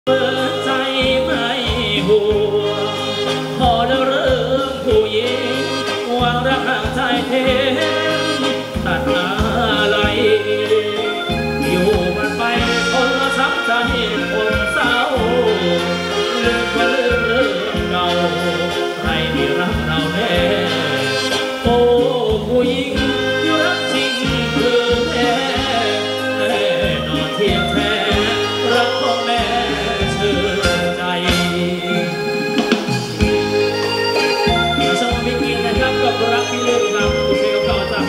เปิดใจไม่ห่วงพอแล้วเริ่มผู้หญิงวางรักห่างใจเทตัดอะไรอยู่มันไปคนละช้ำใจคนเศร้าลืมว่าลืมเรื่องเก่าใครที่รักเราแน่โอ้ผู้หญิงที่รักจริงคือแท้แน่นอนเทียงแท้รักของแม่ชื่นใจสวัสดีนะครับกับรักที่เลือกนำคุณเพลงเก่า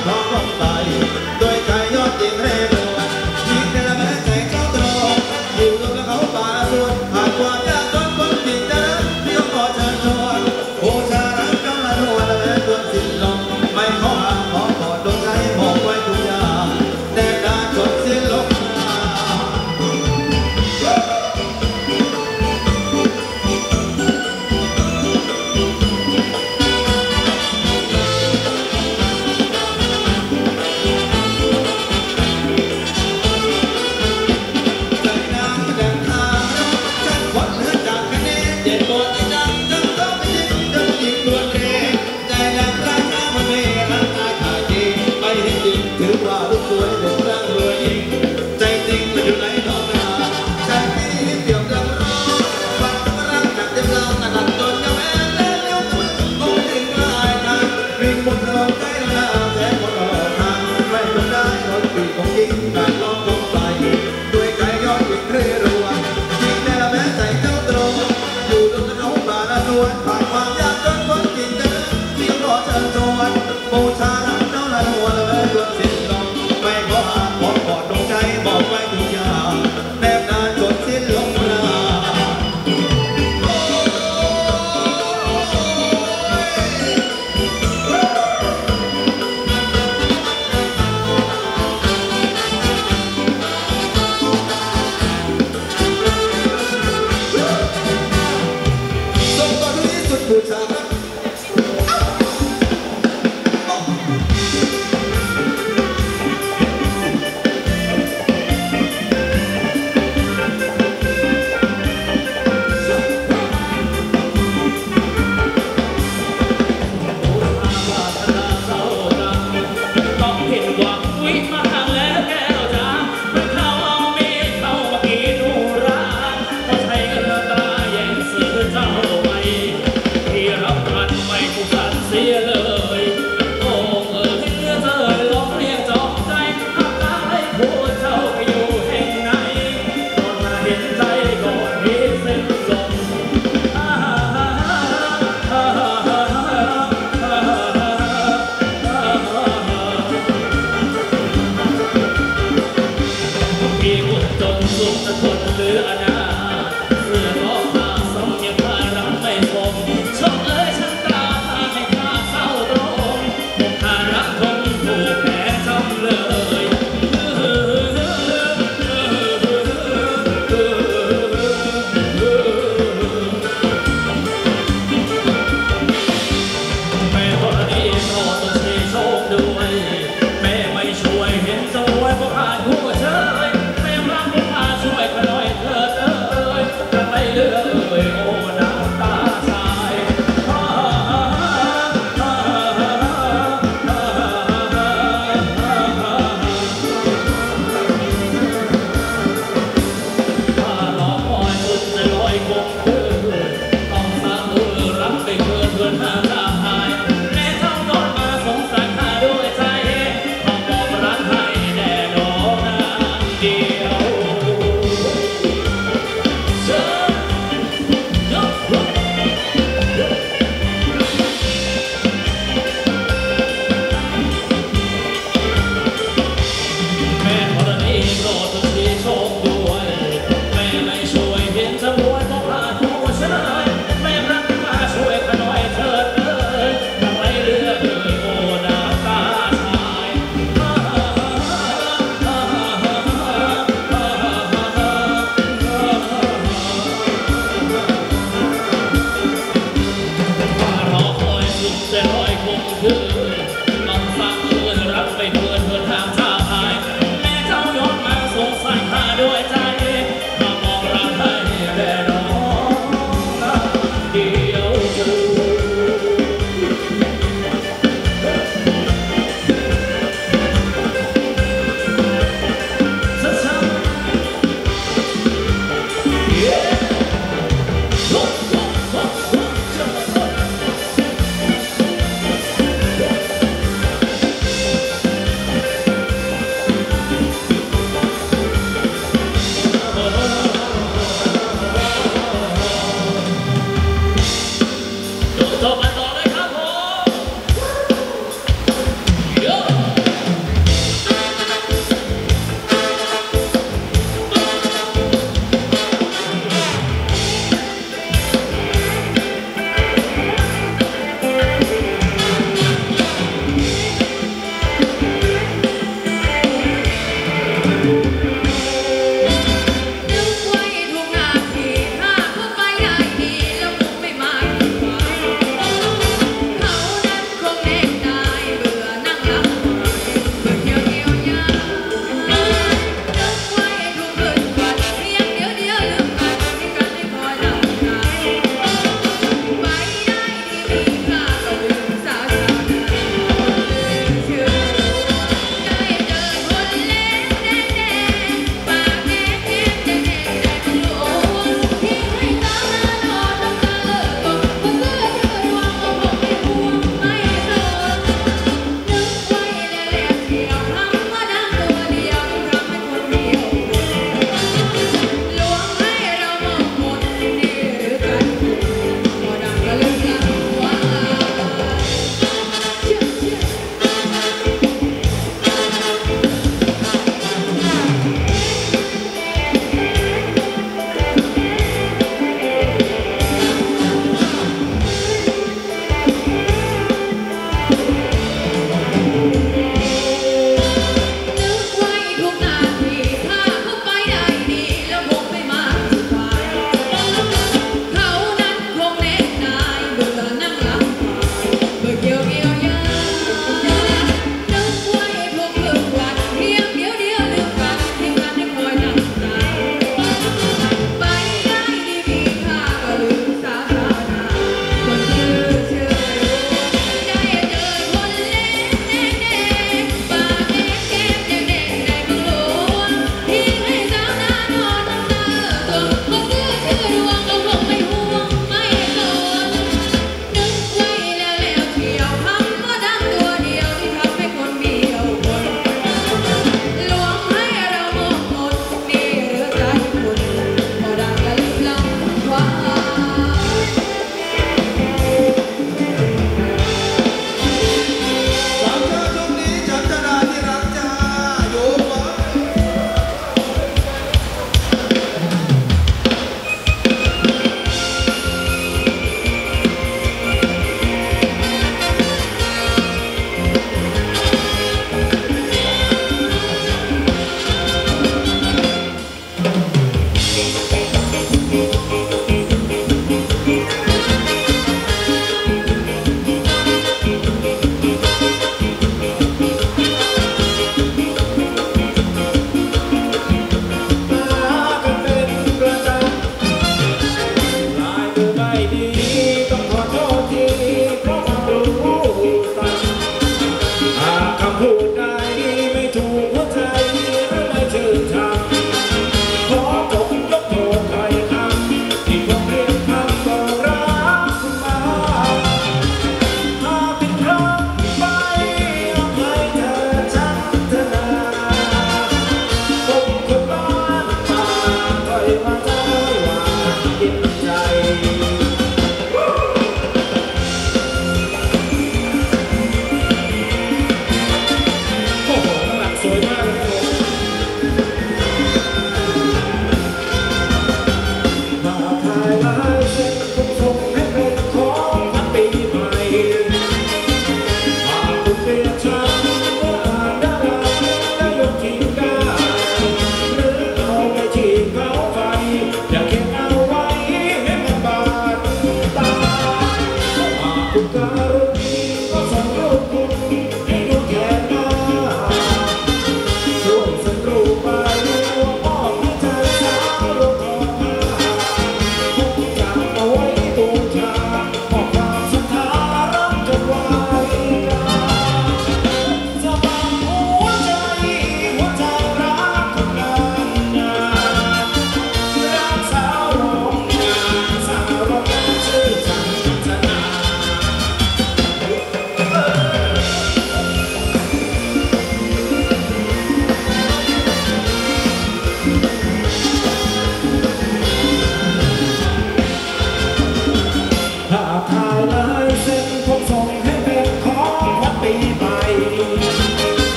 ขอพบไปโดยใจยอดจริงเร่รวนยิงแต่ละแม้ใจเจ้าตรงอยู่รวมกับเขาป่าส่วนหากความยากจนคนจริงจะนั้นที่เขาขอเชิญชวนโอชารักเจ้าละนวลและแม้ตัวสิ้นลมไม่ขอห่างขอกอดดวงใจมองไว้ทุกอย่างแดนดานจนสิ้นลมถือว่าลูกสวยเด็กร่างรวยยิ่งใจจริงมันอยู่ในท้องนาใจนี้เดี่ยวดำร้อนความรักหนักเต็มเราหนักจนจะแม้แล้วเลี้ยวมือคงถึงปลายทางวิ่งบนถนนใจละแสงบนออกทางไม่จนได้รถปีกของยิ่งการล้อมลงไปด้วยใจยอดยิ่งเรื่อยรวนยิ่งแต่ละแม้ใจเจ้าตรงอยู่ตรงถนนป่าละนวลผ่านความยากจนคนจริงเดินเที่ยวรอเชิญชวนบูชารักเจ้าละนวลและแม้ดวงสิ้นไม่ขอห่างขอกอดดวงใจบอกไว้ทุกอย่างแนบนานจนสิ้นลมปรา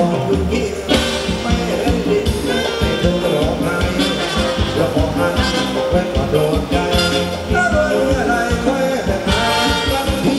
อบคุณที่ไม่ได้ดินให้เธอร้องไห้แล้วพอหันแว่นมาโดนใจถ้าโดนเมื่อไรค่อยแต่หากันที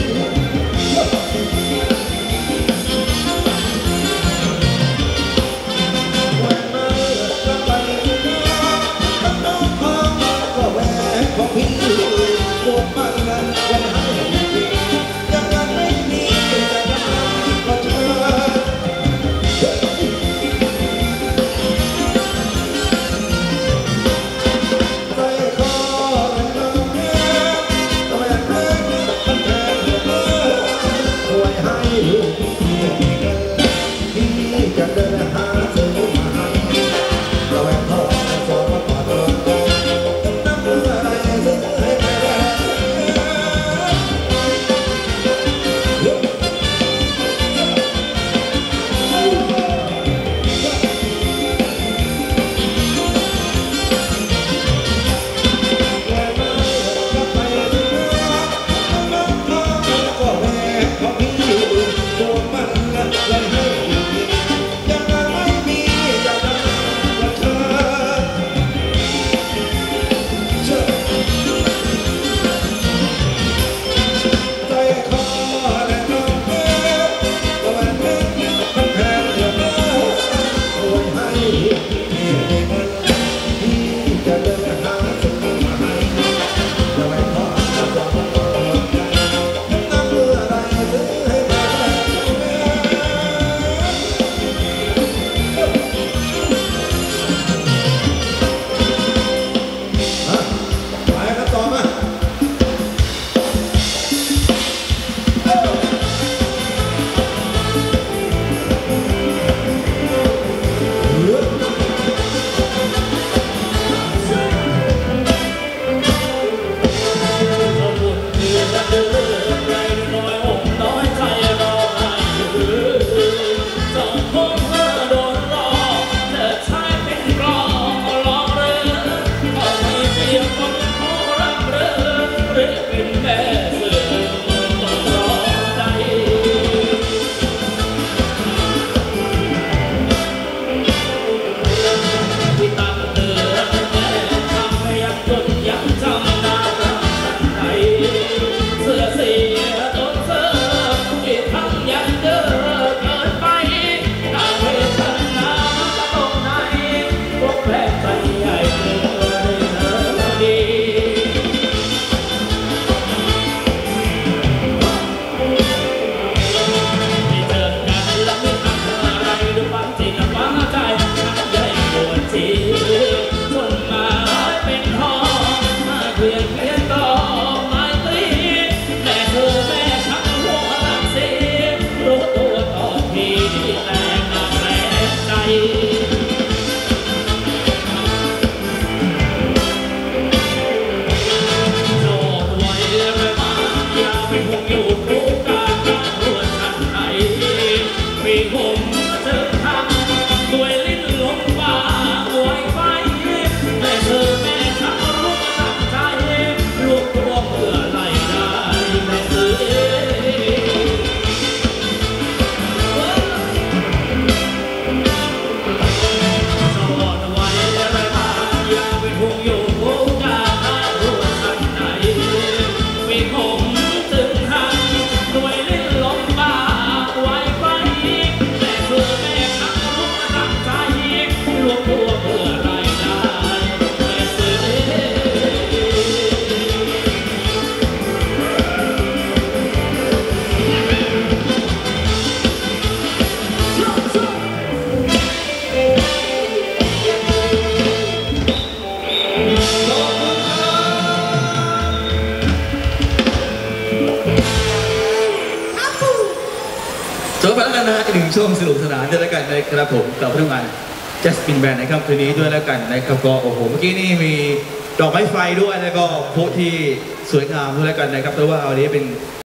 วันเมื่อกลับไปต้องน้องพอมาก็แหวกของพี่ปวดมันนั้นวันให้ยังงั้นไม่มีแต่ยังงั้นก็เธอจะเดินหาเธอมาให้เราแอบทอดสอนมาปอดร้อนใจน้ำเมื่อไรจะให้แม่จบไปแล้วกันนะฮะอีกหนึ่งช่วงสนุกสนานด้วยแล้วกันนะครับผมกับพนักงานแจสปินแบนด์นะครับคืนนี้ด้วยแล้วกันนะครับก็โอ้โหเมื่อกี้นี่มีดอกไม้ไฟด้วยแล้วก็โพสที่สวยงามด้วยแล้วกันนะครับแต่ว่าวันนี้เป็น